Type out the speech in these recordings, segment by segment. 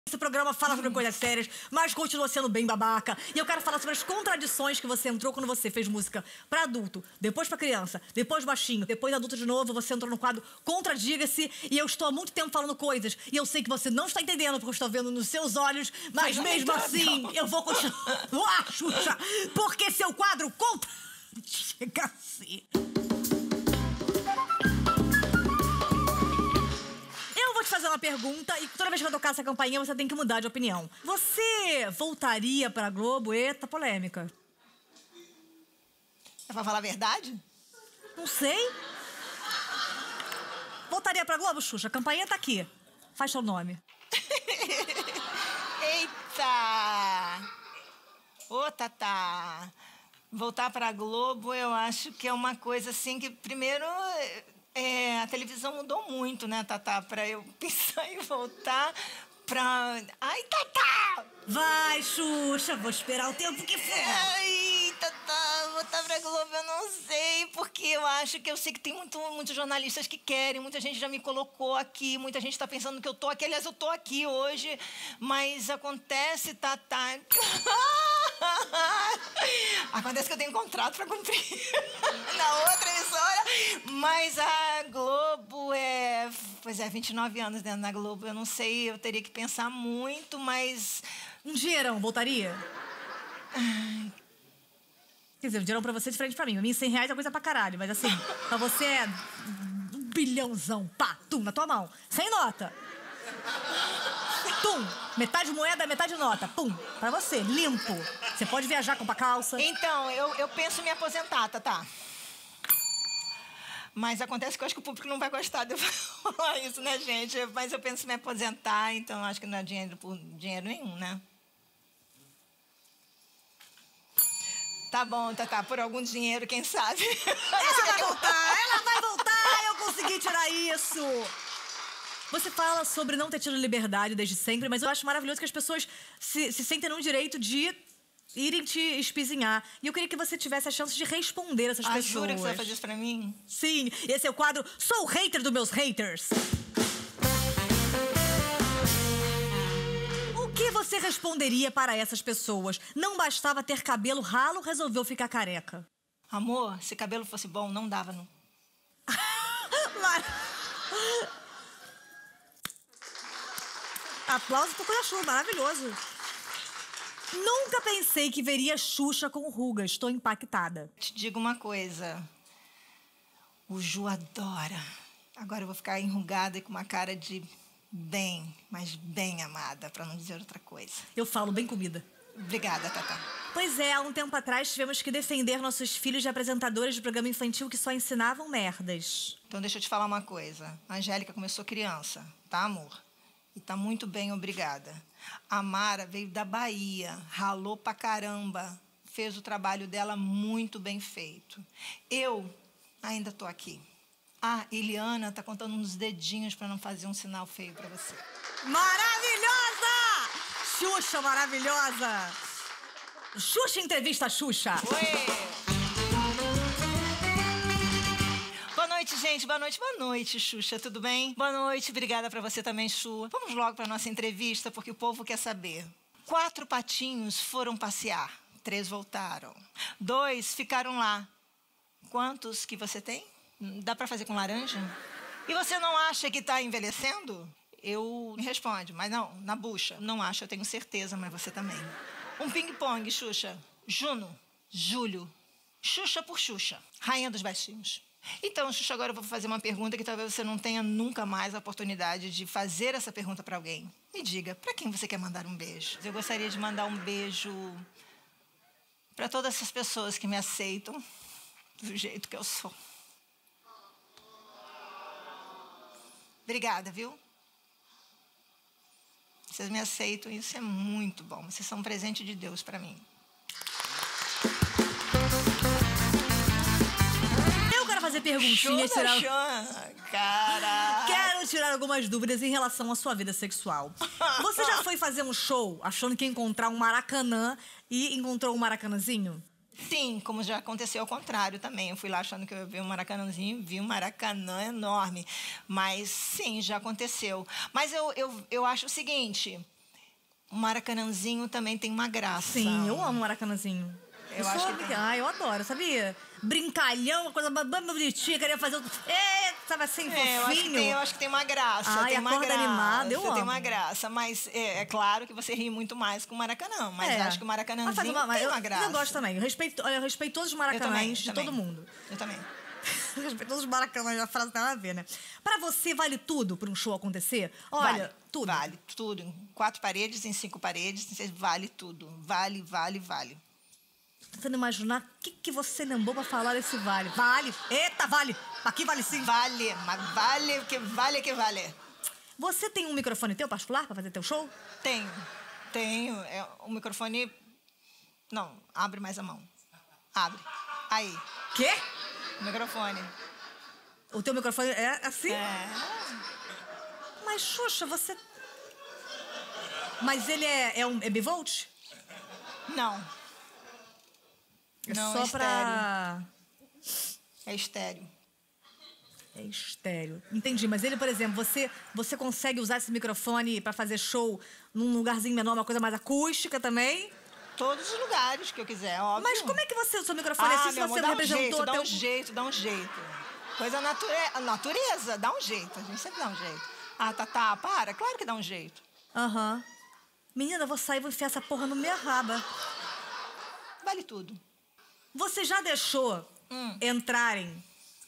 Esse programa fala sobre coisas sérias, mas continua sendo bem babaca. E eu quero falar sobre as contradições que você entrou quando você fez música pra adulto, depois pra criança, depois baixinho, depois adulto de novo, você entrou no quadro Contradiga-se. E eu estou há muito tempo falando coisas, e eu sei que você não está entendendo porque eu estou vendo nos seus olhos, mas mesmo assim eu vou continuar, Xuxa, porque seu quadro Contradiga-se. Eu vou te fazer uma pergunta e toda vez que eu tocar essa campainha você tem que mudar de opinião. Você voltaria pra Globo? Eita, polêmica. É pra falar a verdade? Não sei. Voltaria pra Globo, Xuxa? A campainha tá aqui. Faz seu nome. Eita! Ô, Tatá. Voltar pra Globo, eu acho que é uma coisa assim que, primeiro, a televisão mudou muito, né, Tatá? Pra eu pensar em voltar pra... Ai, Tatá! Vai, Xuxa, vou esperar o tempo que for. Ai, Tatá, voltar pra Globo eu não sei, porque eu sei que tem muitos jornalistas que querem, muita gente já me colocou aqui, muita gente tá pensando que eu tô aqui, aliás, eu tô aqui hoje, mas acontece, Tatá... Acontece que eu tenho um contrato pra cumprir na outra emissora, mas a Globo Pois é, 29 anos dentro da Globo, eu não sei, eu teria que pensar muito, mas... Um dinheirão, voltaria? Quer dizer, um dinheirão pra você é diferente pra mim. Pra mim, R$100 é coisa pra caralho, mas assim, pra você é um bilhãozão, pá, tum, na tua mão. Sem nota. Tum, metade moeda, metade nota, pum, pra você, limpo. Você pode viajar, comprar calça. Então, eu penso em me aposentar, Tatá. Mas acontece que eu acho que o público não vai gostar de eu falar isso, né, gente? Mas eu penso em me aposentar, então acho que não é dinheiro por dinheiro nenhum, né? Tá bom, Tatá, por algum dinheiro, quem sabe? Ela vai voltar, eu consegui tirar isso. Você fala sobre não ter tido liberdade desde sempre, mas eu acho maravilhoso que as pessoas se sentem no direito de irem te espizinhar. E eu queria que você tivesse a chance de responder essas pessoas. Jura que você vai fazer isso pra mim? Sim, esse é o quadro Sou o Hater dos Meus Haters. O que você responderia para essas pessoas? Não bastava ter cabelo ralo, resolveu ficar careca. Amor, se cabelo fosse bom, não dava, não. Aplausos pro Corachu, maravilhoso. Nunca pensei que veria Xuxa com rugas. Estou impactada. Te digo uma coisa. O Ju adora. Agora eu vou ficar enrugada e com uma cara de bem, mas bem amada, pra não dizer outra coisa. Eu falo bem comida. Obrigada, Tatá. Pois é, há um tempo atrás tivemos que defender nossos filhos de apresentadores de programa infantil que só ensinavam merdas. Então deixa eu te falar uma coisa. A Angélica começou criança, tá, amor? E tá muito bem, obrigada. A Mara veio da Bahia, ralou pra caramba, fez o trabalho dela muito bem feito. Eu ainda tô aqui. A Eliana tá contando uns dedinhos pra não fazer um sinal feio pra você. Maravilhosa! Xuxa maravilhosa! Xuxa entrevista a Xuxa. Ué! Boa noite, gente. Boa noite, Xuxa. Tudo bem? Boa noite. Obrigada pra você também, Xu. Vamos logo pra nossa entrevista, porque o povo quer saber. 4 patinhos foram passear. 3 voltaram. 2 ficaram lá. Quantos que você tem? Dá pra fazer com laranja? E você não acha que tá envelhecendo? Eu me responde, mas não, na bucha. Não acho, eu tenho certeza, mas você também. Um ping-pong, Xuxa. Juno, Júlio. Xuxa por Xuxa. Rainha dos baixinhos. Então, Xuxa, agora eu vou fazer uma pergunta que talvez você não tenha nunca mais a oportunidade de fazer essa pergunta pra alguém. Me diga, pra quem você quer mandar um beijo? Eu gostaria de mandar um beijo pra todas essas pessoas que me aceitam do jeito que eu sou. Obrigada, viu? Vocês me aceitam e isso é muito bom. Vocês são um presente de Deus pra mim. Eu quero fazer perguntinhas. Cara. Quero tirar algumas dúvidas em relação à sua vida sexual. Você já foi fazer um show achando que ia encontrar um Maracanã e encontrou um Maracanãzinho? Sim, como já aconteceu ao contrário também. Eu fui lá achando que eu ia ver um Maracanãzinho, vi um Maracanã enorme. Mas sim, já aconteceu. Mas eu acho o seguinte, O Maracanãzinho também tem uma graça. Sim, eu amo Maracanãzinho. Eu acho que eu adoro, sabia? Brincalhão, uma coisa bonitinha, queria fazer... Sabe assim, fofinho. Eu acho que tem uma graça. Ai, tem uma acorda graça. animada, eu Tem amo. uma graça, mas é claro que você ri muito mais com o Maracanã. Mas acho que o Maracanãzinho tem uma graça. Eu gosto também. Eu respeito todos os Maracanãs de todo mundo. Eu também. Eu respeito todos os Maracanãs, a frase tem nada a ver, né? Pra você, vale tudo pra um show acontecer? Olha, vale, tudo. Vale, tudo. Em 4 paredes, em 5 paredes, vale tudo. Vale. Tô tentando imaginar o que você lembrou pra falar desse vale. Vale! Eita, vale! Aqui vale sim. Vale, mas vale que vale. Você tem um microfone teu particular pra fazer teu show? Tenho. O microfone... Não, abre mais a mão. Abre. Aí. Quê? O microfone. O teu microfone é assim? É. Mas, Xuxa, você... Mas ele é bivolt? Não. Não, só é pra... É estéreo. É estéreo. Entendi, mas ele, por exemplo, você consegue usar esse microfone pra fazer show num lugarzinho menor, uma coisa mais acústica também? Todos os lugares que eu quiser, óbvio. Mas como é que você usa o seu microfone assim se você não representou... Dá um jeito. Coisa natureza, dá um jeito. A gente sempre dá um jeito. Ah, Tatá, para. Claro que dá um jeito. Aham. Menina, eu vou sair e vou enfiar essa porra no minha raba. Vale tudo. Você já deixou entrarem...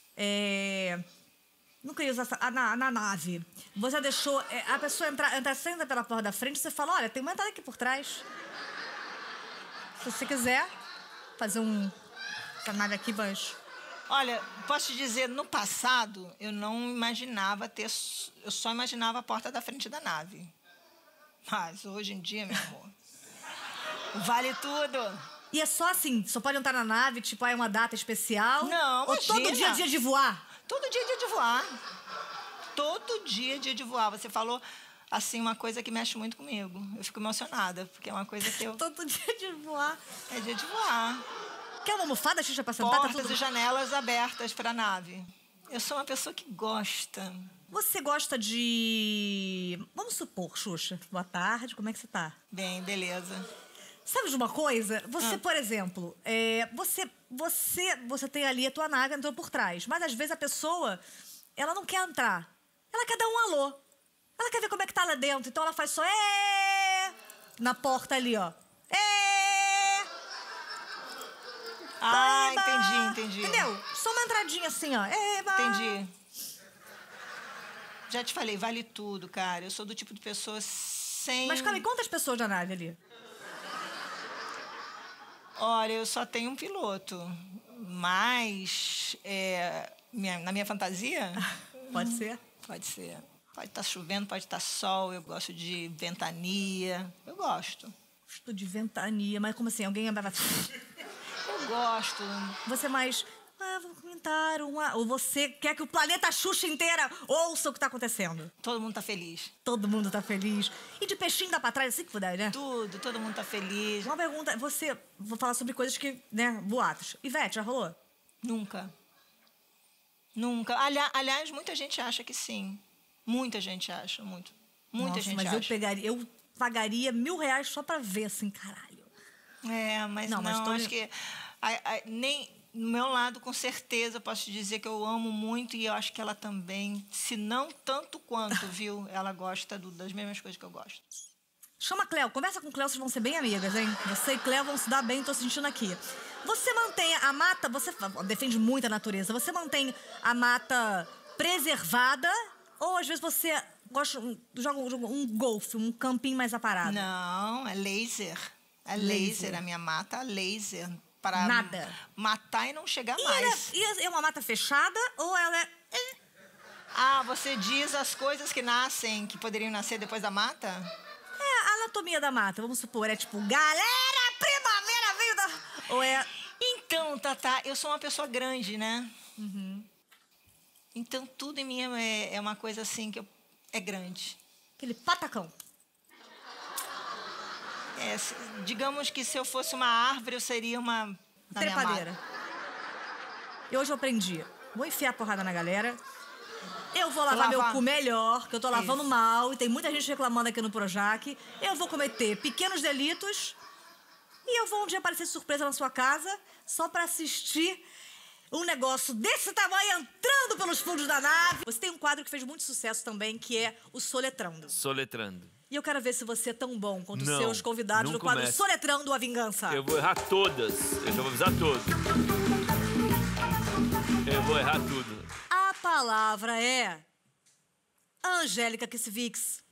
Não queria usar na nave. Você deixou a pessoa entrar senta pela porta da frente, você fala, olha, tem uma entrada aqui por trás. Se você quiser fazer essa nave aqui, mas... Olha, posso te dizer, no passado, eu não imaginava eu só imaginava a porta da frente da nave. Mas hoje em dia, meu amor, vale tudo. E é só assim, só pode entrar na nave, tipo, é uma data especial? Não, ou imagina. todo dia é dia de voar? Todo dia é dia de voar. Todo dia é dia de voar. Você falou, assim, uma coisa que mexe muito comigo. Eu fico emocionada, porque é uma coisa que eu... Todo dia de voar. É dia de voar. Quer uma almofada, Xuxa, pra sentar? Portas e janelas abertas para a nave. Eu sou uma pessoa que gosta. Você gosta de... Vamos supor, Xuxa. Boa tarde, como é que você tá? Bem, beleza. Sabe de uma coisa? Você, por exemplo, você tem ali a tua nave entrou por trás. Mas às vezes a pessoa, ela não quer entrar. Ela quer dar um alô. Ela quer ver como é que tá lá dentro. Então ela faz só na porta ali, ó. Ah, entendi. Entendeu? Só uma entradinha assim, ó. Entendi. Já te falei, vale tudo, cara. Eu sou do tipo de pessoa sem... Mas, calma aí, quantas pessoas na nave ali? Olha, eu só tenho um piloto. Mas, na minha fantasia... Pode ser? Pode ser. Pode estar chovendo, pode estar sol. Eu gosto de ventania. Eu gosto. Gosto de ventania. Mas como assim? Alguém... Eu gosto. Você mais... vamos comentar ou você quer que o planeta Xuxa inteira ouça o que tá acontecendo? Todo mundo tá feliz. Todo mundo tá feliz. E de peixinho dá pra trás, assim que puder, né? Tudo, todo mundo tá feliz. Uma pergunta, vou falar sobre coisas que, né, boatos. Ivete, já rolou? Nunca. Aliás, muita gente acha que sim. Muita gente acha, muita gente mas acha. eu pagaria R$1.000 só pra ver, assim, caralho. Mas não, acho que... nem... No meu lado, com certeza, eu posso te dizer que eu amo muito e eu acho que ela também, se não tanto quanto, viu? Ela gosta das mesmas coisas que eu gosto. Chama a Cleo, conversa com a Cleo, vocês vão ser bem amigas, hein? Você e Cleo vão se dar bem, tô sentindo aqui. Você mantém a mata, você defende muito a natureza, você mantém a mata preservada ou às vezes você joga um golfe, um campinho mais aparado? Não, é laser. É laser, a minha mata é laser. Para nada. Matar e não chegar mais. É uma mata fechada ou ela é... Você diz as coisas que nascem, que poderiam nascer depois da mata? A anatomia da mata, vamos supor, é tipo, galera, primavera veio da... Ou é... Então, Tatá, eu sou uma pessoa grande, né? Então, tudo em mim é uma coisa assim que é grande. Aquele patacão. Digamos que se eu fosse uma árvore, eu seria uma... trepadeira. E hoje eu aprendi. Vou enfiar a porrada na galera. Eu vou lavar meu cu melhor, que eu tô lavando mal, e tem muita gente reclamando aqui no Projac. Eu vou cometer pequenos delitos e eu vou um dia aparecer de surpresa na sua casa só pra assistir um negócio desse tamanho entrando pelos fundos da nave. Você tem um quadro que fez muito sucesso também, que é o Soletrando. Soletrando. E eu quero ver se você é tão bom quanto os Não, seus convidados não no quadro começa. Soletrando a Vingança. Eu vou errar todas. Eu já vou avisar todos. Eu vou errar tudo. A palavra é Angélica Kissvix.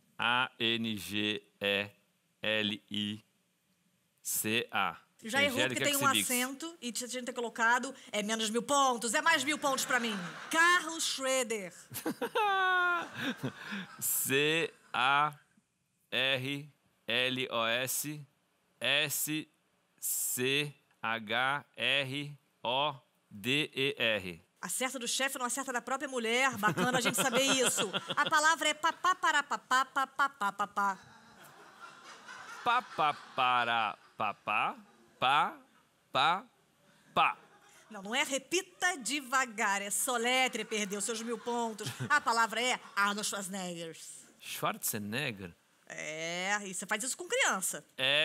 A-N-G-E-L-I-C-A. Já errou porque tem um acento e tinha que ter colocado é menos 1000 pontos, é mais 1000 pontos pra mim. Carlos Schroeder. C-A-R-L-O-S-S-C-H-R-O-D-E-R. Acerta do chefe, não acerta da própria mulher. Bacana a gente saber isso. A palavra é papá para papá, papá, papá. Papá para papá, pá, pá, pá. Não, não é repita devagar, é soletre, perdeu seus 1000 pontos. A palavra é Arnold Schwarzenegger. Schwarzenegger. É, e você faz isso com criança.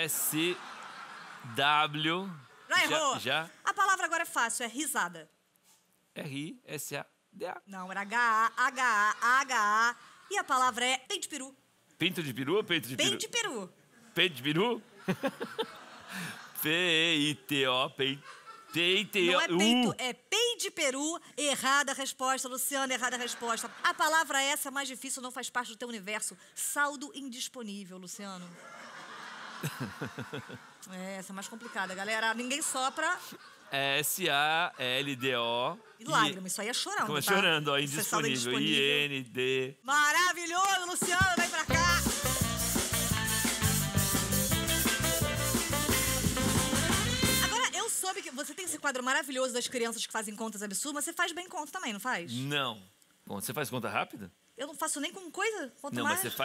S-W. Já errou? Já. A palavra agora é fácil, é risada. R-I-S-A-D-A. Não, era H-A-H-A-H-A. E a palavra é peito de peru. Pinto de peru ou peito de peru? Peito de peru. Peito de peru? P-E-I-T-O, peito. P-I-T-O. Não é peito, é peito de peru. Errada a resposta, Luciano, errada a resposta. A palavra essa mais difícil não faz parte do teu universo. Saldo indisponível, Luciano. É, essa é mais complicada, galera. Ninguém sopra. S-A-L-D-O. E lágrima, isso aí é chorando, Como é tá? chorando, ó, Isso é saldo indisponível. I-N-D. Maravilhoso, Luciano, vem pra cá. Agora, eu soube que você tem esse quadro maravilhoso das crianças que fazem contas absurdas, mas você faz bem conta também, não faz? Não. Bom, você faz conta rápida? Eu não faço nem com coisa, quanto Não, mais... mas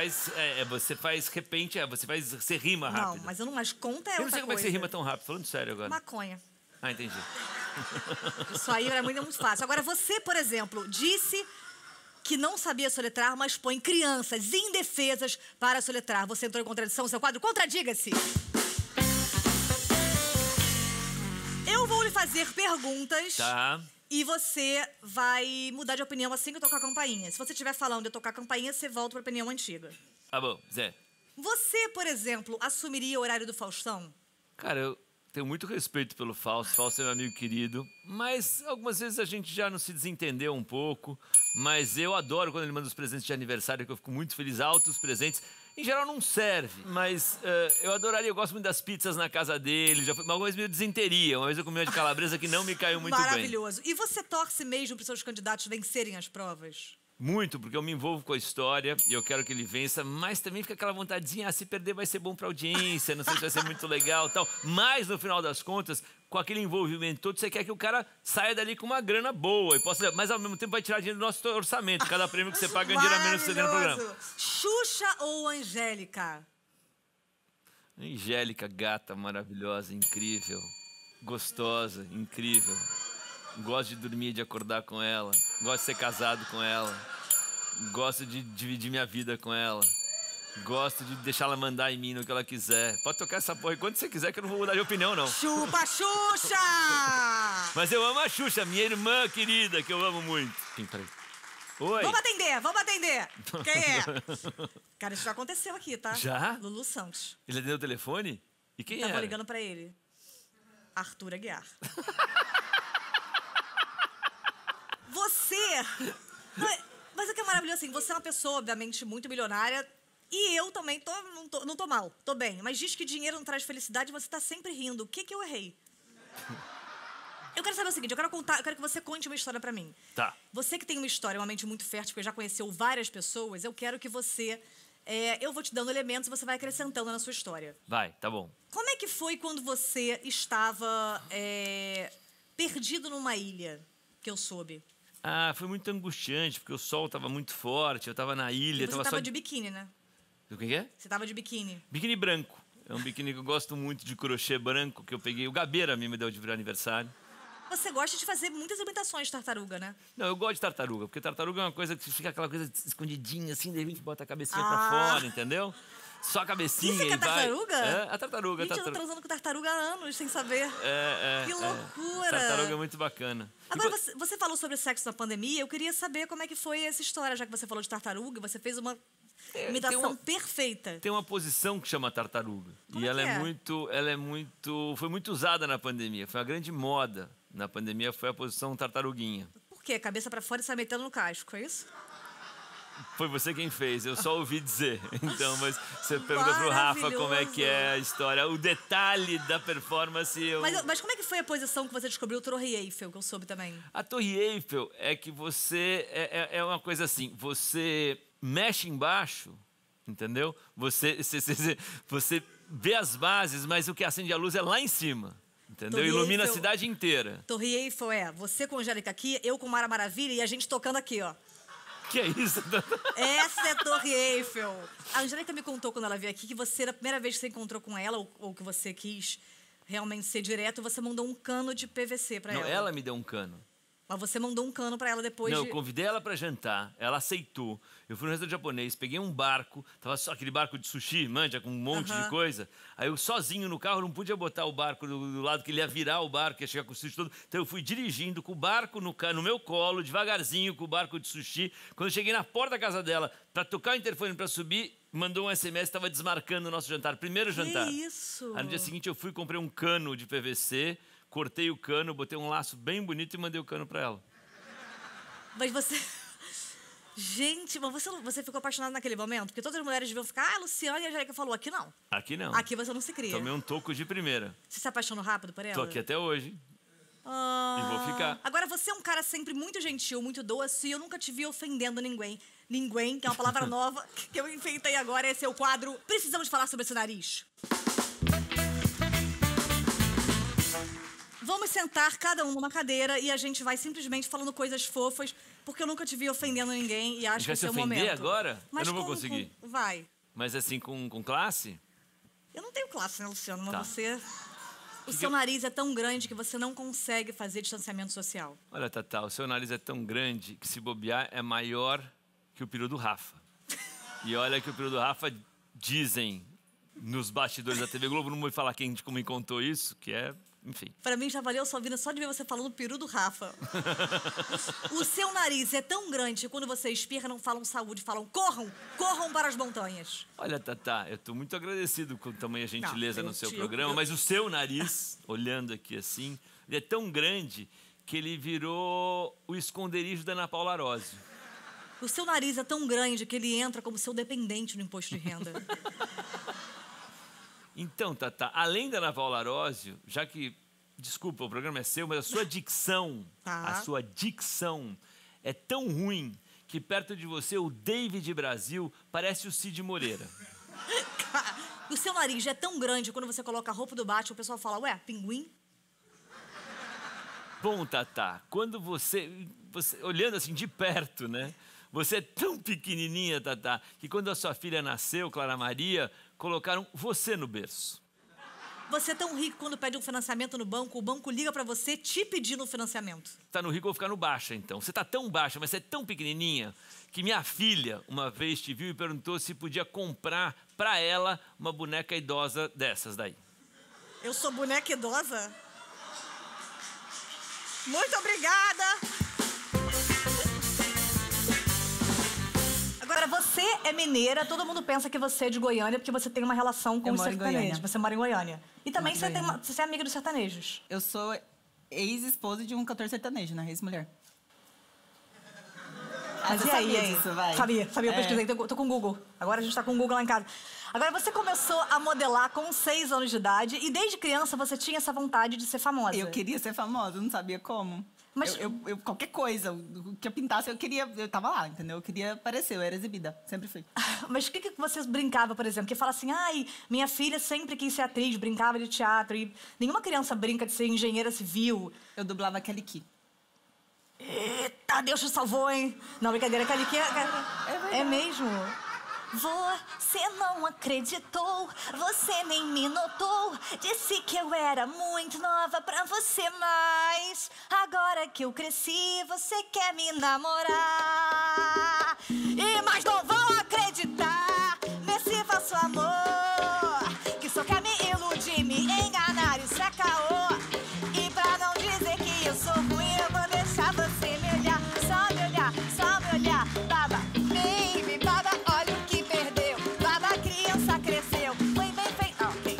você rima rápido. Não, mas eu não... Mas conta é Eu não outra sei como é que você coisa. rima tão rápido, falando sério agora. Maconha. Ah, entendi. Isso aí era muito fácil. Agora, você, por exemplo, disse que não sabia soletrar, mas põe crianças indefesas para soletrar. Você entrou em contradição, seu quadro contradiga-se. Eu vou lhe fazer perguntas. Tá. E você vai mudar de opinião assim que eu tocar a campainha. Se você estiver falando de eu tocar a campainha, você volta para a opinião antiga. Tá bom, Zé. Você, por exemplo, assumiria o horário do Faustão? Cara, eu tenho muito respeito pelo Fausto. Fausto é meu amigo querido. Mas algumas vezes a gente já não se desentendeu um pouco. Mas eu adoro quando ele manda os presentes de aniversário, que eu fico muito feliz. Altos presentes. Em geral não serve, mas eu adoraria, eu gosto muito das pizzas na casa dele. Já foi, uma vez meio desinteria. Uma vez eu comi uma de calabresa que não me caiu muito bem. Maravilhoso. E você torce mesmo para os seus candidatos vencerem as provas? Muito, porque eu me envolvo com a história e eu quero que ele vença, mas também fica aquela vontadezinha, se perder vai ser bom pra audiência, não sei se vai ser muito legal e tal. Mas, no final das contas, com aquele envolvimento todo, você quer que o cara saia dali com uma grana boa, mas ao mesmo tempo vai tirar dinheiro do nosso orçamento. Cada prêmio que você paga ganha dinheiro a menos que você tem no programa. Xuxa ou Angélica? Angélica, gata, maravilhosa, incrível, gostosa, incrível. Gosto de dormir, de acordar com ela. Gosto de ser casado com ela. Gosto de dividir minha vida com ela. Gosto de deixar ela mandar em mim no que ela quiser. Pode tocar essa porra quando você quiser, que eu não vou mudar de opinião, não. Chupa, Xuxa! Mas eu amo a Xuxa, minha irmã querida, que eu amo muito. Sim, peraí. Oi. Vamos atender. Quem é? Cara, isso já aconteceu aqui, tá? Já? Lulu Santos. Ele atendeu o telefone? E quem Tava era? ligando pra ele. Arthur Aguiar. Você... Mas o que é maravilhoso, assim, você é uma pessoa, obviamente, muito milionária. E eu também não tô mal, tô bem. Mas diz que dinheiro não traz felicidade e você tá sempre rindo. O que eu errei? Eu quero saber o seguinte, eu quero que você conte uma história pra mim. Tá. Você que tem uma história, uma mente muito fértil, porque já conheceu várias pessoas, eu quero que você... eu vou te dando elementos e você vai acrescentando na sua história. Vai, tá bom. Como é que foi quando você estava perdido numa ilha, que eu soube? Ah, foi muito angustiante, porque o sol tava muito forte, eu tava na ilha. E você tava de biquíni, né? O que é? Você tava de biquíni. Biquíni branco. É um biquíni que eu gosto muito, de crochê branco, que eu peguei. O Gabeira me deu de aniversário. Você gosta de fazer muitas imitações de tartaruga, né? Não, eu gosto de tartaruga, porque tartaruga é uma coisa que fica aquela coisa escondidinha, assim, de repente bota a cabecinha pra fora, entendeu? Só a cabecinha Isso que é e vai... tartaruga? É, a tartaruga. Gente, eu tô transando com tartaruga há anos, sem saber. Que loucura! Tartaruga é muito bacana. Agora, você falou sobre sexo na pandemia, eu queria saber como é que foi essa história, já que você falou de tartaruga, você fez uma imitação perfeita. Tem uma posição que chama tartaruga. Como e ela é? foi muito usada na pandemia. Foi uma grande moda na pandemia, foi a posição tartaruguinha. Por quê? Cabeça pra fora e sai metendo no casco, é isso? Foi você quem fez, eu só ouvi dizer. Então, mas você pergunta pro Rafa como é que é a história, o detalhe da performance. Mas como é que foi a posição que você descobriu o Torre Eiffel, que eu soube também? A Torre Eiffel é que você... É uma coisa assim, você mexe embaixo, entendeu? Você vê as bases, mas o que acende a luz é lá em cima. Entendeu? Torre Ilumina Eiffel, a cidade inteira. Torre Eiffel é você com a Angélica aqui, eu com Mara Maravilha e a gente tocando aqui, ó. Que é isso? Essa é Torre Eiffel. A Angélica me contou quando ela veio aqui que você, na primeira vez que você encontrou com ela, ou que você quis realmente ser direto, você mandou um cano de PVC pra ela. Não, ela me deu um cano. Mas você mandou um cano pra ela depois Não, eu convidei ela pra jantar, ela aceitou. Eu fui no restaurante japonês, peguei um barco, tava só aquele barco de sushi, manja, com um monte de coisa. Aí eu sozinho no carro, não podia botar o barco do lado, que ele ia virar o barco, ia chegar com o sushi todo. Então eu fui dirigindo com o barco no meu colo, devagarzinho, com o barco de sushi. Quando eu cheguei na porta da casa dela, pra tocar o interfone pra subir, mandou um SMS, estava desmarcando o nosso jantar, primeiro jantar. Que isso? Aí no dia seguinte eu fui e comprei um cano de PVC, cortei o cano, botei um laço bem bonito e mandei o cano pra ela. Mas você... Gente, mas você ficou apaixonado naquele momento? Porque todas as mulheres deviam ficar, a Luciana e a Angélica falou, aqui não. Aqui não. Aqui você não se cria. Tomei um toco de primeira. Você se apaixonou rápido por ela? Tô aqui até hoje. E vou ficar. Agora, você é um cara sempre muito gentil, muito doce, e eu nunca te vi ofendendo ninguém. Ninguém, que é uma palavra nova que eu inventei agora, esse é o quadro Precisamos Falar Sobre Esse Nariz. Vamos sentar cada um numa cadeira e a gente vai simplesmente falando coisas fofas, porque eu nunca te vi ofendendo ninguém e acho que esse é o momento. Vai se ofender agora? Mas eu não vou conseguir. Vai. Mas assim, com classe? Eu não tenho classe, né, Luciano? Mas Tá. você... O seu nariz é tão grande que você não consegue fazer distanciamento social. Olha, Tatá, o seu nariz é tão grande que se bobear é maior que o peru do Rafa. E olha que o peru do Rafa, dizem nos bastidores da TV Globo, não vou falar quem me contou isso, que é... Enfim. Pra mim, já valeu a sua vida só de ver você falando peru do Rafa. O seu nariz é tão grande que quando você espirra, não falam saúde, falam corram para as montanhas. Olha, Tatá, eu tô muito agradecido com tamanha gentileza no seu eu- programa, mas o seu nariz, olhando aqui assim, ele é tão grande que ele virou o esconderijo da Ana Paula Arósio. O seu nariz é tão grande que ele entra como seu dependente no imposto de renda. Então, Tatá, além da Ana Paula Arósio, já que, desculpa, o programa é seu, mas a sua dicção, é tão ruim que perto de você o David Brasil parece o Cid Moreira. O seu nariz é tão grande que quando você coloca a roupa do Batman, o pessoal fala, ué, pinguim? Bom, Tatá, quando você olhando assim de perto, né? Você é tão pequenininha, Tatá, que quando a sua filha nasceu, Clara Maria, colocaram você no berço. Você é tão rico quando pede um financiamento no banco, o banco liga pra você te pedindo um financiamento. Tá no rico, eu vou ficar no baixa, então. Você tá tão baixa, mas você é tão pequenininha, que minha filha uma vez te viu e perguntou se podia comprar pra ela uma boneca idosa dessas daí. Eu sou boneca idosa? Muito obrigada! Agora, você é mineira, todo mundo pensa que você é de Goiânia porque você tem uma relação com Eu os moro em sertanejos. Goiânia. Você mora em Goiânia. E também Moro em Goiânia. você é amiga dos sertanejos. Eu sou ex-esposa de um cantor sertanejo, né? Ex-mulher. Mas você e aí, sabia hein? disso, vai? Sabia, eu É. pesquisei, tô com o Google. Agora a gente tá com o Google lá em casa. Agora, você começou a modelar com 6 anos de idade e desde criança você tinha essa vontade de ser famosa. Eu queria ser famosa, eu não sabia como. Mas- Eu qualquer coisa, o que eu pintasse, eu tava lá, entendeu? Eu queria aparecer, eu era exibida, sempre fui. Mas o que você brincava, por exemplo? Que fala assim, ai, minha filha sempre quis ser atriz, brincava de teatro. E nenhuma criança brinca de ser engenheira civil. Eu dublava Kelly Key. Eita, Deus te salvou, hein? Não, brincadeira, Kelly Key é verdade. mesmo. Você não acreditou, você nem me notou. Disse que eu era muito nova pra você, mas agora que eu cresci, você quer me namorar. Mas não vão acreditar nesse falso amor, que só quer me iludir, me enganar, isso é caô. E pra não dizer que eu sou ruim, eu vou deixar você me olhar, só me olhar, só me olhar. Baba, baby, baba, olha o que perdeu. Baba, a criança cresceu, foi bem feito. Ok.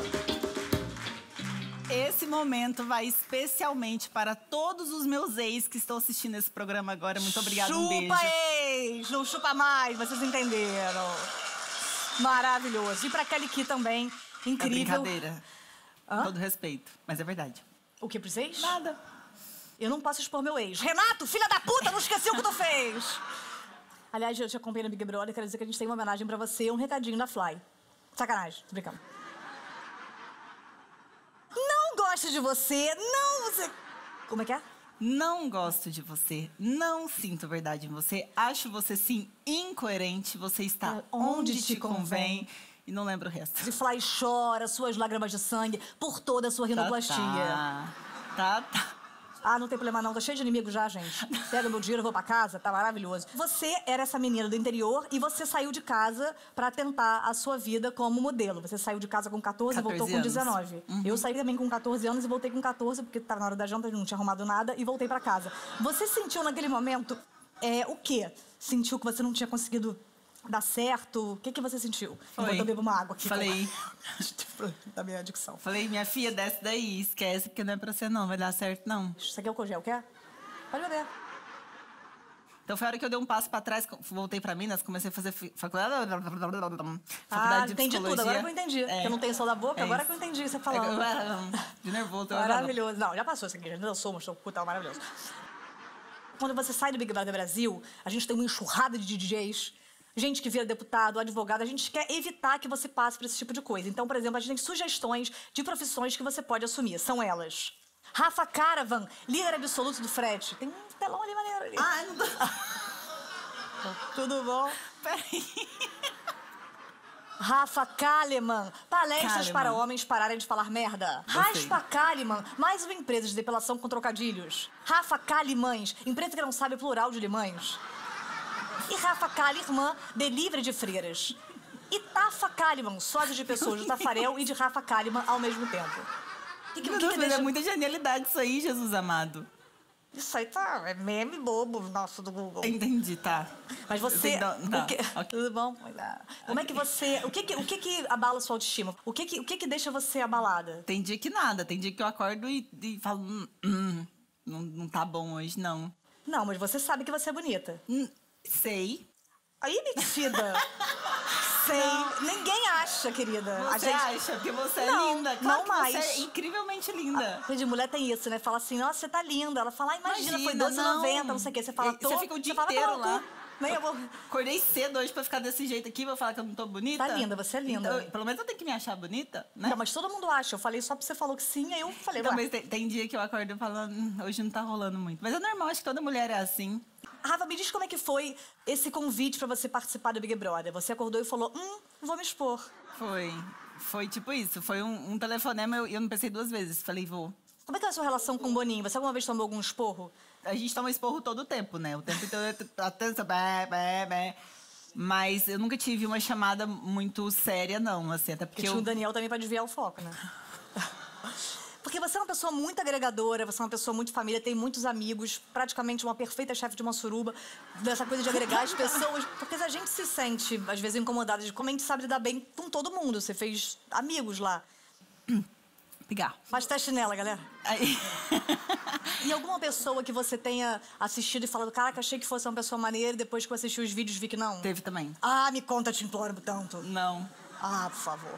Esse momento vai especialmente para todos os meus ex que estão assistindo esse programa agora. Muito obrigada, um beijo. Chupa, ex, não chupa mais, vocês entenderam. Maravilhoso. E pra Kelly Key também, É incrível. brincadeira. Hã? Todo respeito, mas é verdade. O que, pros ex? Nada. Eu não posso expor meu ex. Renato, filha da puta, não esqueci o que tu fez. Aliás, eu te acompanhei no Big Brother, quero dizer que a gente tem uma homenagem pra você, um recadinho da Fly. Sacanagem, tô brincando. Não gosto de você, não você... Como é que é? Não gosto de você, não sinto verdade em você, acho você sim incoerente, você está onde te convém e não lembro o resto. De Fly chora, suas lágrimas de sangue, por toda a sua rinoplastia. Tá. Ah, não tem problema não, tá cheio de inimigos já, gente. Pega meu dinheiro, vou pra casa, tá maravilhoso. Você era essa menina do interior e você saiu de casa pra tentar a sua vida como modelo. Você saiu de casa com 14 e voltou com 19. Eu saí também com 14 anos e voltei com 14, porque tava na hora da janta, não tinha arrumado nada, e voltei pra casa. Você sentiu naquele momento o quê? Sentiu que você não tinha conseguido dar certo? O que você sentiu? Foi. Enquanto eu bebo uma água aqui. Falei. Da minha adicção. Falei, minha filha, desce daí, esquece, porque não é pra você não, vai dar certo não. Isso aqui é o cogel, quer? Pode beber. Então foi a hora que eu dei um passo pra trás, voltei pra Minas, comecei a fazer faculdade de Entendi psicologia. tudo, agora que eu entendi. Que eu não tenho som da boca, agora que eu entendi você falando. De nervoso. Maravilhoso. Não, já passou isso aqui, já dançou, mostrou o cu, tá maravilhoso. Quando você sai do Big Brother Brasil, a gente tem uma enxurrada de DJs, gente que vira deputado, advogado, a gente quer evitar que você passe por esse tipo de coisa. Então, por exemplo, a gente tem sugestões de profissões que você pode assumir. São elas. Rafa Caravan, líder absoluto do frete. Tem um telão ali maneiro ali. Ai, não dá. Tudo bom? Peraí. Rafa Kalimann, palestras Kalimann. para homens pararem de falar merda. Gostei. Raspa Kalimann, mais uma empresa de depilação com trocadilhos. Rafa Kalimães, empresa que não sabe o plural de limães. E Rafa Kalimann, delivery de freiras. E Tafa Kalimann, sócio de pessoas do Tafarel e de Rafa Kalimann ao mesmo tempo. Meu Deus, mas é muita genialidade isso aí, Jesus amado. Isso aí tá, é meme bobo nosso do Google. Entendi, tá. Mas você... Tá, o que, ok. Tudo bom? Como é que você... O que abala sua autoestima? O que deixa você abalada? Tem dia que nada, tem dia que eu acordo e falo... não tá bom hoje, não. Não, mas você sabe que você é bonita. Sei. Aí, metida. Sei. Ninguém acha, querida. Você acha? Porque você Não, é linda. Claro não que mais. Você é incrivelmente linda. Coisa de mulher tem isso, né? Fala assim, nossa, você tá linda. Ela fala, imagina, foi Imagina, R$12,90, não sei o quê. Você fala, E tô... você fica o dia fala, inteiro "Tá lá." maluco." Nem eu vou... Acordei cedo hoje pra ficar desse jeito aqui, vou falar que eu não tô bonita. Tá linda, você é linda. Então, pelo menos eu tenho que me achar bonita, né? Não, mas todo mundo acha. Eu falei só porque você falou que sim, aí eu falei, Então, ué. mas tem dia que eu acordo falando, hoje não tá rolando muito. Mas é normal, acho que toda mulher é assim. Rafa, me diz como é que foi esse convite pra você participar do Big Brother. Você acordou e falou, vou me expor. Foi tipo isso. Foi um telefonema e eu não pensei duas vezes. Falei, vou. Como é que é a sua relação com o Boninho? Você alguma vez tomou algum esporro? A gente toma esporro todo o tempo, né? O tempo inteiro, atenção, bé. Mas eu nunca tive uma chamada muito séria, não, assim. Até porque Porque tinha o Daniel também pra desviar o foco, né? Porque você é uma pessoa muito agregadora, você é uma pessoa muito família, tem muitos amigos, praticamente uma perfeita chefe de uma suruba, dessa coisa de agregar as pessoas. Porque a gente se sente, às vezes, incomodada de como a gente sabe lidar bem com todo mundo. Você fez amigos lá. Pigar. Mas tá chinela, galera. Aí... E alguma pessoa que você tenha assistido e falado, caraca, achei que fosse uma pessoa maneira, e depois que eu assisti os vídeos vi que não? Teve também. Ah, me conta, te imploro tanto. Não. Ah, por favor.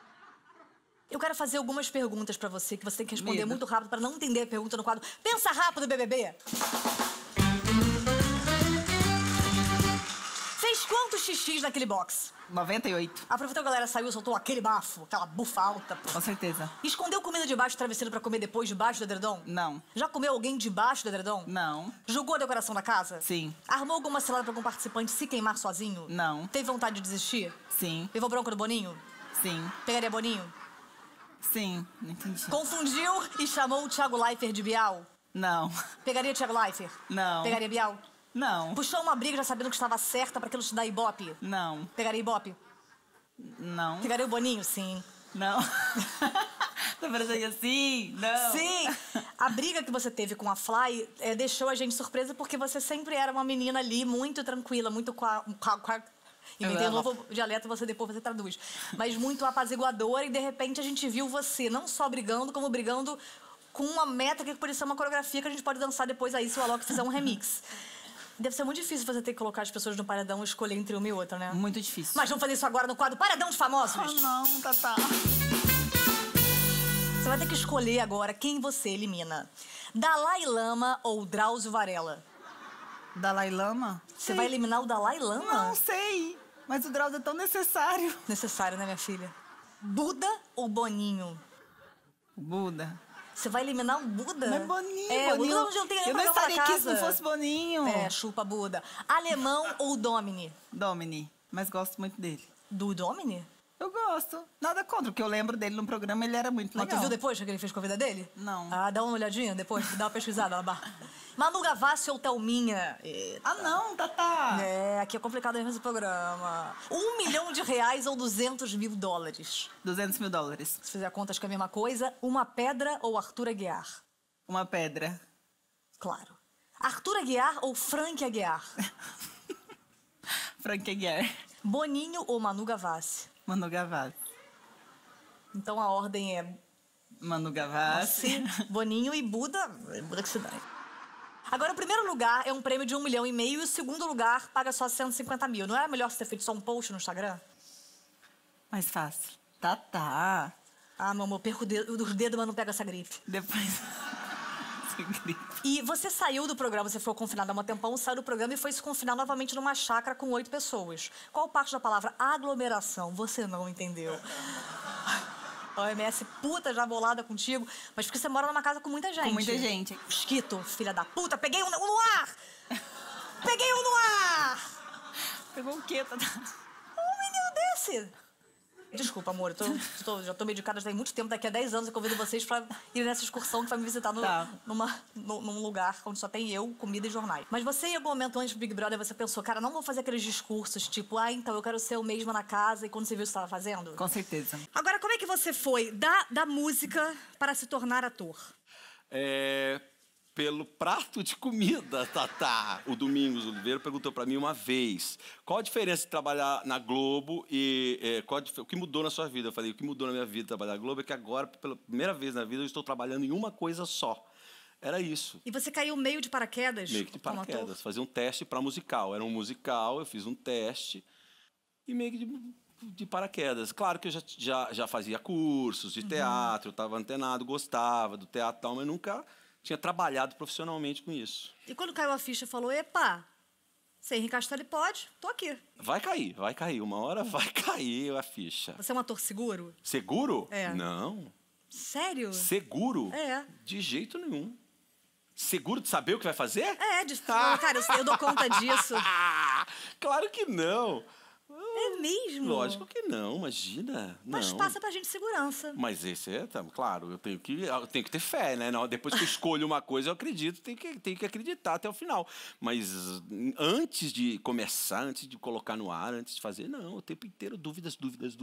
Eu quero fazer algumas perguntas pra você, que você tem que responder Medo. muito rápido pra não entender a pergunta no quadro Pensa Rápido, BBB. Fez quantos xixis naquele box? 98. Aproveitou que a galera saiu, soltou aquele bafo, aquela bufa alta. Com certeza. Escondeu comida debaixo do travesseiro pra comer depois, debaixo do edredom? Não. Já comeu alguém debaixo do edredom? Não. Jogou a decoração da casa? Sim. Armou alguma cilada pra algum participante se queimar sozinho? Não. Teve vontade de desistir? Sim. Levou bronca do Boninho? Sim. Pegaria Boninho? Sim. Não entendi. Confundiu e chamou o Thiago Leifert de Bial? Não. Pegaria Thiago Leifert? Não. Pegaria Bial? Não. Puxou uma briga já sabendo que estava certa pra aquilo te dar ibope? Não. Pegaria ibope? Não. Pegaria o Boninho? Sim. Não. Tá parecendo assim? Não. Sim! A briga que você teve com a Fly deixou a gente surpresa porque você sempre era uma menina ali muito tranquila, muito inventei um novo dialeto, depois você traduz. Mas muito apaziguadora e de repente a gente viu você não só brigando, como brigando com uma meta que poderia ser uma coreografia que a gente pode dançar depois aí se o Alok fizer um remix. Deve ser muito difícil você ter que colocar as pessoas no paredão e escolher entre uma e outra, né? Muito difícil. Mas vamos fazer isso agora no quadro Paredão dos Famosos. Ah, não, Tatá. Você vai ter que escolher agora quem você elimina. Dalai Lama ou Drauzio Varela? Dalai Lama? Você vai eliminar o Dalai Lama? Não sei. Mas o Drauzio é tão necessário. Necessário, né, minha filha? Buda ou Boninho? Buda. Você vai eliminar o Buda? Mas Boninho, o Boninho. Buda não tem nem Eu não programa estaria na aqui casa. se não fosse Boninho. É, chupa Buda. Alemão ou Domini? Domini. Mas gosto muito dele. Do Domini? Eu gosto. Nada contra, porque eu lembro dele no programa, ele era muito Mas legal. tu viu depois o que ele fez com a vida dele? Não. Ah, dá uma olhadinha depois, dá uma pesquisada. Manu Gavassi ou Thelminha? Ah, não, Tatá. É, aqui é complicado mesmo esse programa. R$1 milhão ou $200 mil? 200 mil dólares. Se fizer contas que é a mesma coisa, Uma Pedra ou Arthur Aguiar? Uma pedra. Claro. Arthur Aguiar ou Frank Aguiar? Frank Aguiar. Boninho ou Manu Gavassi? Manu Gavassi. Então a ordem é Manu Gavassi. Boninho e Buda. Buda que se dá. Agora, o primeiro lugar é um prêmio de 1,5 milhão e o segundo lugar paga só 150 mil. Não é melhor você ter feito só um post no Instagram? Mais fácil. Tatá. Ah, meu amor, perco os dedos, mas não pega essa gripe. Depois... Sem gripe. E você saiu do programa, você foi confinada há um tempão, saiu do programa e foi se confinar novamente numa chácara com 8 pessoas. Qual parte da palavra aglomeração você não entendeu? A OMS puta já bolada contigo, mas porque você mora numa casa com muita gente. Com muita gente. Mosquito, filha da puta, peguei um no ar! Peguei um no ar! Pegou o quê, Tatá? Um menino desse! Desculpa, amor, já tô medicada já tem muito tempo. Daqui a 10 anos eu convido vocês pra ir nessa excursão que vai me visitar num lugar onde só tem eu, comida e jornais. Mas você, em algum momento antes do Big Brother, você pensou, cara, não vou fazer aqueles discursos tipo, então eu quero ser eu mesma na casa, e quando você viu o que você estava fazendo? Com certeza. Agora, como é que você foi da música para se tornar ator? Pelo prato de comida, Tatá. O Domingos Oliveira perguntou para mim uma vez, qual a diferença de trabalhar na Globo e o que mudou na sua vida? Eu falei, o que mudou na minha vida trabalhar na Globo é que agora, pela primeira vez na vida, eu estou trabalhando em uma coisa só. Era isso. E você caiu meio de paraquedas? Meio que de como paraquedas. ator? Fazer um teste para musical. Era um musical, eu fiz um teste e meio que de paraquedas. Claro que eu já fazia cursos de teatro, eu estava antenado, gostava do teatro e tal, mas nunca tinha trabalhado profissionalmente com isso. E quando caiu a ficha, falou, epa, sem Henrique Castelli pode, tô aqui. Vai cair. Uma hora vai cair a ficha. Você é um ator seguro? Seguro? É. Não. Sério? Seguro? É. De jeito nenhum. Seguro de saber o que vai fazer? Cara, eu dou conta disso. Claro que não. É mesmo? Lógico que não, imagina. Mas não. passa pra gente segurança. Mas esse claro, eu tenho que ter fé, né? Depois que eu escolho uma coisa, eu acredito, tenho que acreditar até o final. Mas antes de começar, antes de colocar no ar, antes de fazer, não, o tempo inteiro dúvidas.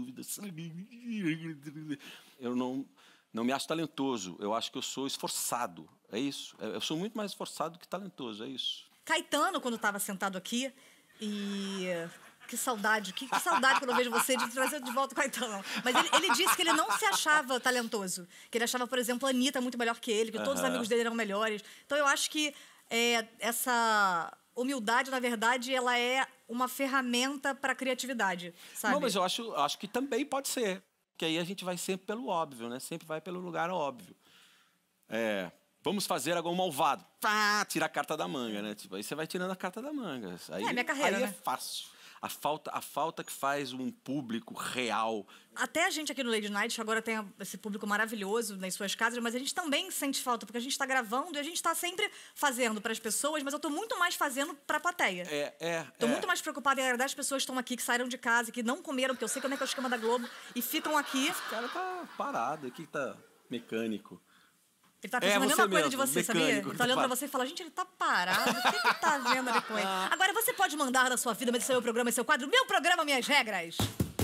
Eu não me acho talentoso, eu acho que eu sou esforçado, é isso. Eu sou muito mais esforçado que talentoso, é isso. Caetano, quando estava sentado aqui, e... Que saudade quando eu vejo você de trazer de volta o Caetano. Mas ele disse que ele não se achava talentoso. Que ele achava, por exemplo, a Anitta muito melhor que ele, que todos os amigos dele eram melhores. Então eu acho que essa humildade, na verdade, ela é uma ferramenta para a criatividade, sabe? Não, mas eu acho que também pode ser. Que aí a gente vai sempre pelo óbvio, né? Sempre vai pelo lugar óbvio. Vamos fazer agora um malvado. Tira a carta da manga, né? Tipo, aí você vai tirando a carta da manga. Aí, minha carreira, aí né? é fácil. A falta que faz um público real. Até a gente aqui no Lady Night agora tem esse público maravilhoso nas suas casas, mas a gente também sente falta, porque a gente tá gravando e a gente tá sempre fazendo pras pessoas, mas eu tô muito mais fazendo pra plateia. Tô muito mais preocupada em agradar as pessoas que estão aqui, que saíram de casa, que não comeram, porque eu sei como é que é o esquema da Globo, e ficam aqui. O cara tá parado, aqui tá mecânico. Ele tá pensando a mesma coisa de mesmo, você, sabia? mecânico, Ele tá olhando pra você e fala, gente, ele tá parado, o que que tá vendo ali com ele? Agora, você pode mandar na sua vida, mas esse é o meu programa, esse é o quadro, meu programa, minhas regras.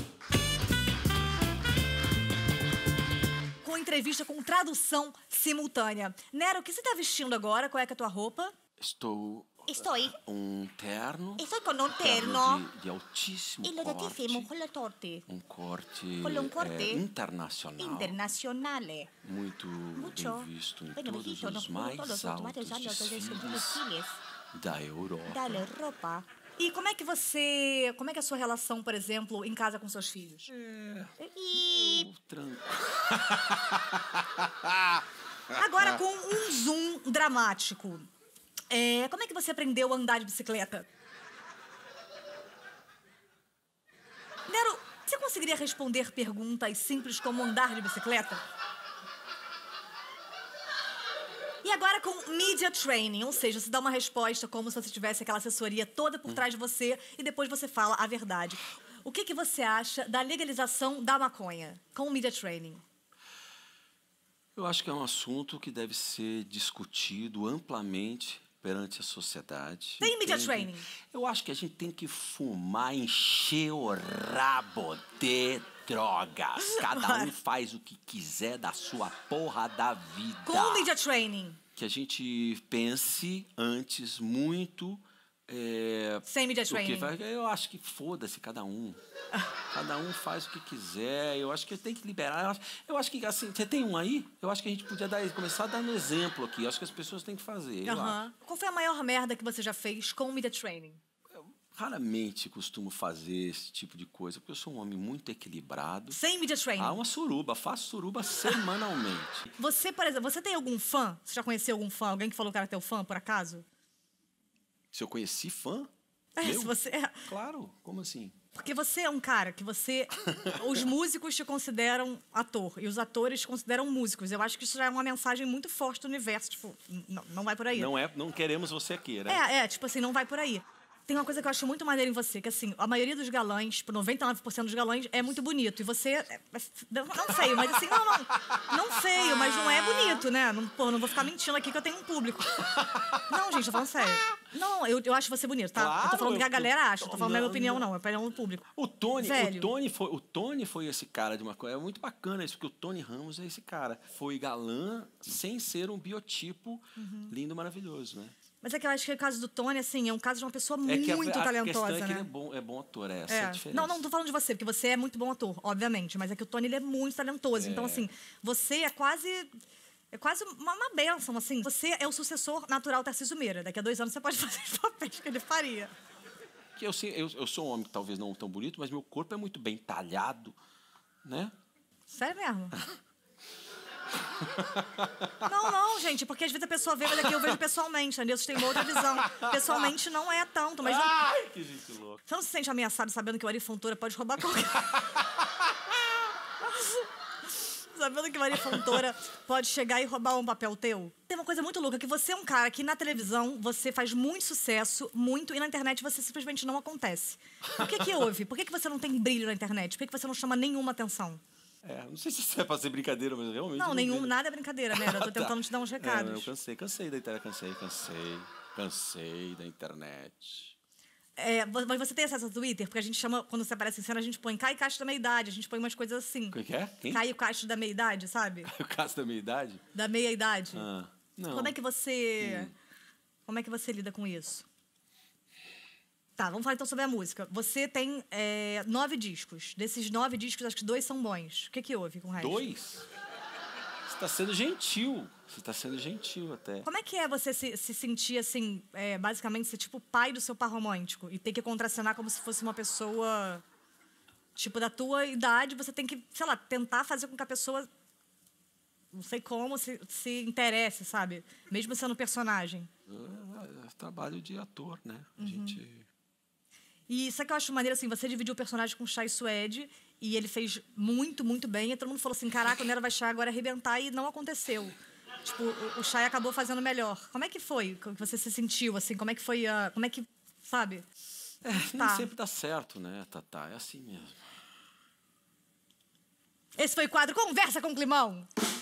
Com entrevista com tradução simultânea. Nero, o que você tá vestindo agora? Qual é que é a tua roupa? Estou un terno. Estoy con un terno. De altíssimo Il altissimo, con le torte. Um corte, Un corte internacional. Internazionale. Muito Mucho. bem visto em Bene todos visto, os no, mais todos altos los años de desfiles da Europa. dall'Europa. E como é que é a sua relação, por exemplo, em casa com seus filhos? E Tranquilo. Agora, com um zoom dramático. Como é que você aprendeu a andar de bicicleta? Nero, você conseguiria responder perguntas simples como andar de bicicleta? E agora com media training, ou seja, você dá uma resposta como se você tivesse aquela assessoria toda por trás de você e depois você fala a verdade. O que você acha da legalização da maconha com o media training? Eu acho que é um assunto que deve ser discutido amplamente perante a sociedade. Tem media training? Eu acho que a gente tem que fumar, encher o rabo de drogas. Cada um faz o que quiser da sua porra da vida. Com media training? Que a gente pense antes muito... Sem media training? Eu acho que foda-se cada um. Cada um faz o que quiser. Eu acho que tem que liberar. Eu acho que, assim, você tem um aí? Eu acho que a gente podia começar dando exemplo aqui. Eu acho que as pessoas têm que fazer. Qual foi a maior merda que você já fez com media training? Eu raramente costumo fazer esse tipo de coisa, porque eu sou um homem muito equilibrado. Sem media training? Uma suruba. Faço suruba semanalmente. Você, por exemplo, você tem algum fã? Você já conheceu algum fã? Alguém que falou que era teu fã, por acaso? Se eu conheci fã? Se você... Claro. Como assim? Porque você é um cara que você... Os músicos te consideram ator e os atores te consideram músicos. Eu acho que isso já é uma mensagem muito forte do universo. Tipo, não vai por aí. Não queremos você aqui, né? Tipo assim, não vai por aí. Tem uma coisa que eu acho muito maneira em você, que assim, a maioria dos galãs, tipo, 99% dos galãs, é muito bonito. E você, não feio, mas assim, não feio, mas não é bonito, né? Não vou ficar mentindo aqui que eu tenho um público. Não, gente, tô falando sério. Não, eu acho você bonito, tá? Claro, eu tô falando o que a galera acha, tô falando a minha opinião, não, é a opinião do público. O Tony foi esse cara de uma coisa. É muito bacana isso, porque o Tony Ramos é esse cara. Foi galã sem ser um biotipo lindo, maravilhoso, né? Mas é que eu acho que o caso do Tony, assim, é um caso de uma pessoa muito talentosa, a questão é que né? ele é bom ator, essa é a diferença. Não tô falando de você, porque você é muito bom ator, obviamente. Mas é que o Tony, ele é muito talentoso. Então, assim, você é quase uma bênção, assim. Você é o sucessor natural do Tarcísio Meira. Daqui a 2 anos você pode fazer os papéis que ele faria. Eu sou um homem que talvez não tão bonito, mas meu corpo é muito bem talhado, né? Sério mesmo? Não, gente, porque às vezes a pessoa vê, mas aqui eu vejo pessoalmente, entendeu? Vocês têm uma outra visão. Pessoalmente não é tanto, mas... Ai, que gente louca. Você não se sente ameaçado sabendo que o Ari Fontoura pode roubar qualquer... Sabendo que o Ari Fontoura pode chegar e roubar um papel teu? Tem uma coisa muito louca, que você é um cara que na televisão você faz muito sucesso, e na internet você simplesmente não acontece. O que houve? Por que você não tem brilho na internet? Por que você não chama nenhuma atenção? Não sei se isso é pra ser brincadeira, mas realmente... Nada é brincadeira, né? Eu tô tentando te dar uns recados. Eu cansei da internet, cansei da internet. Mas você tem acesso ao Twitter? Porque a gente chama, quando você aparece em cena, a gente põe Caio Castro da meia-idade, a gente põe umas coisas assim. O que é? Quem? Caio Castro da meia-idade, sabe? Caio Castro da meia-idade? Da meia-idade. Não. Como é que você lida com isso? Tá, vamos falar então sobre a música. Você tem 9 discos. Desses 9 discos, acho que 2 são bons. O que houve com o resto? 2? Você tá sendo gentil. Você tá sendo gentil até. Como é que é você se sentir, assim, basicamente ser tipo pai do seu par romântico e ter que contracenar como se fosse uma pessoa, tipo, da tua idade, você tem que, sei lá, tentar fazer com que a pessoa, não sei como, se interesse, sabe? Mesmo sendo personagem. É trabalho de ator, né? A gente... E sabe o que eu acho maneiro, assim, você dividiu o personagem com o Chay Suede e ele fez muito, muito bem. E todo mundo falou assim, caraca, o Nero vai Chay agora arrebentar e não aconteceu. Tipo, o Chay acabou fazendo melhor. Como é que foi? Como que você se sentiu, assim? Como é que foi como é que, sabe? Nem sempre dá certo, né, Tatá? É assim mesmo. Esse foi o quadro Conversa com Climão.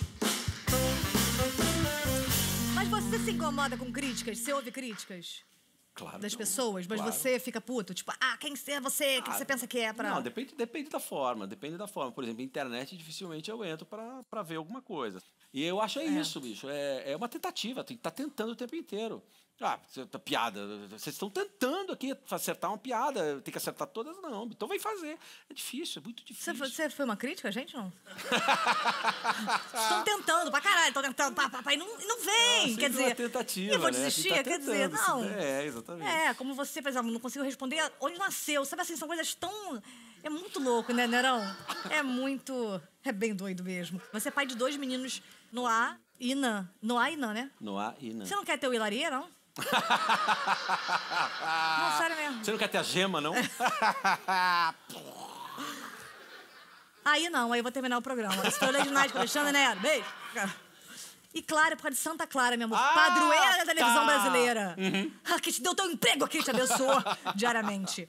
Mas você se incomoda com críticas? Você ouve críticas? Claro. Das não, pessoas, mas claro. você fica puto? Tipo, quem é você? O que você pensa que é pra... Não, depende da forma, depende da forma. Por exemplo, internet, dificilmente eu entro pra ver alguma coisa. E eu acho isso, bicho. É uma tentativa, tem que estar tentando o tempo inteiro. Piada. Vocês estão tentando aqui acertar uma piada, tem que acertar todas, não. Então vem fazer. É difícil, é muito difícil. Você foi uma crítica, gente, não? Estão tentando pra caralho, estão tentando, e não vem, quer dizer... uma tentativa, eu vou né? desistir, Tá quer dizer, tentando, não. Exatamente. Como você, por exemplo, não consigo responder onde nasceu. Sabe assim, são coisas tão... É muito louco, né, Nerão? É bem doido mesmo. Você é pai de 2 meninos no A e Nã. No A e Nã, né? No A e Nã. Você não quer ter o Hilaria, não? Não, sério mesmo. Você não quer ter a gema, não? Aí não, aí eu vou terminar o programa. Esse foi o Lady Night com Alexandre Nero. Beijo. E Clara, por causa de Santa Clara, meu amor. Padroeira da televisão brasileira. Que te deu teu emprego aqui, te abençoou diariamente.